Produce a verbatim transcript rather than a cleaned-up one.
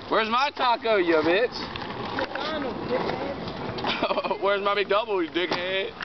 Where's my taco, you bitch? McDonald's, dickhead. Where's my McDouble, you dickhead?